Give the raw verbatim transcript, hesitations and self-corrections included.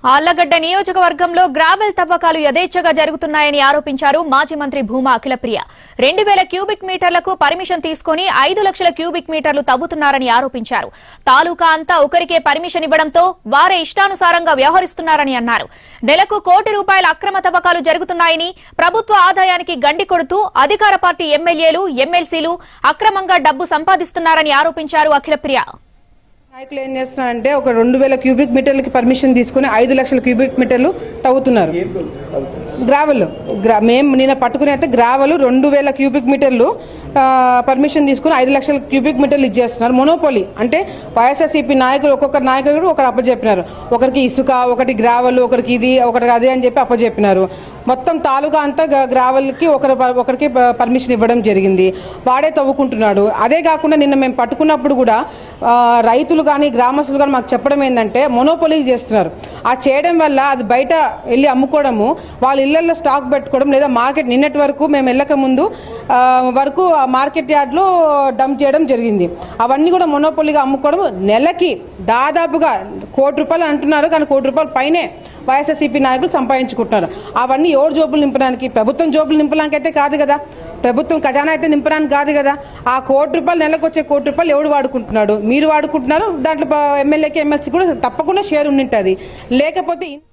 ఆళ్లగడ్డ నియోజకవర్గంలో గ్రావెల్ తవ్వకాలు యథేచ్ఛగా జరుగుతున్నాయని ఆరోపించారు మాజీ మంత్రి భూమా అఖిలప్రియ. రెండు వేల క్యూబిక్ మీటర్లకు పర్మిషన్ తీసుకుని ఐదు లక్షల క్యూబిక్ మీటర్లు తవ్వుతున్నారని ఆరోపించారు. తాలూకా అంతా ఒకరికే పర్మిషన్ ఇవ్వడంతో వారే ఇష్టానుసారంగా వ్యవహరిస్తున్నారని అన్నారు. నెలకు కోటి రూపాయల అక్రమ తవ్వకాలు జరుగుతున్నాయని, ప్రభుత్వ ఆదాయానికి గండి కొడుతూ అధికార పార్టీ ఎమ్మెల్యేలు, ఎమ్మెల్సీలు అక్రమంగా డబ్బు సంపాదిస్తున్నారని ఆరోపించారు అఖిలప్రియ. నాయకులు ఏం చేస్తున్నారంటే ఒక రెండు వేల క్యూబిక్ మీటర్లకి పర్మిషన్ తీసుకుని ఐదు లక్షల క్యూబిక్ మీటర్లు తవ్వుతున్నారు. గ్రావెల్ గ్రా మేము నిన్న పట్టుకుని అయితే గ్రావెల్ రెండు వేల క్యూబిక్ మీటర్లు పర్మిషన్ తీసుకుని ఐదు లక్షల క్యూబిక్ మీటర్లు ఇచ్చేస్తున్నారు. మొనోపోలీ అంటే వైఎస్ఆర్సీపీ నాయకులు ఒక్కొక్క నాయకుడు ఒకరు అప్పచెప్పినారు. ఒకరికి ఇసుక, ఒకటి గ్రావెల్, ఒకరికి ఇది, ఒకరికి అదే అని చెప్పి అప్పచెప్పినారు. మొత్తం తాలూకా అంతా గ్రావెల్కి ఒకరు ఒకరికి పర్మిషన్ ఇవ్వడం జరిగింది. వాడే తవ్వుకుంటున్నాడు. అదే కాకుండా నిన్న మేము పట్టుకున్నప్పుడు కూడా రైతులు కానీ గ్రామస్తులు కానీ మాకు చెప్పడం ఏంటంటే మొనోపోలీ చేస్తున్నారు. ఆ చేయడం వల్ల అది బయట వెళ్ళి అమ్ముకోవడము, వాళ్ళ ఇళ్లలో స్టాక్ పెట్టుకోవడం, లేదా మార్కెట్ నిన్నటి వరకు మేము వెళ్ళక ముందు వరకు మార్కెట్ యార్డ్లో డంప్ చేయడం జరిగింది. అవన్నీ కూడా మొనోపోలీగా అమ్ముకోవడం. నెలకి దాదాపుగా కోటి రూపాయలు అంటున్నారు, కానీ కోటి రూపాయల పైనే వైఎస్ఆర్సీపీ నాయకులు సంపాదించుకుంటున్నారు. అవన్నీ ఎవరు జోబులు నింపడానికి? ప్రభుత్వం జోబులు నింపడానికి అయితే కాదు కదా, ప్రభుత్వం ఖజానా అయితే నింపడానికి కాదు కదా. ఆ కోటి రూపాయలు నెలకు వచ్చే కోటి రూపాయలు ఎవడు వాడుకుంటున్నాడు? మీరు వాడుకుంటున్నారు. దాంట్లో ఎమ్మెల్యేకి, ఎమ్మెల్సీ కూడా తప్పకుండా షేర్ ఉండింటుంది. లేకపోతే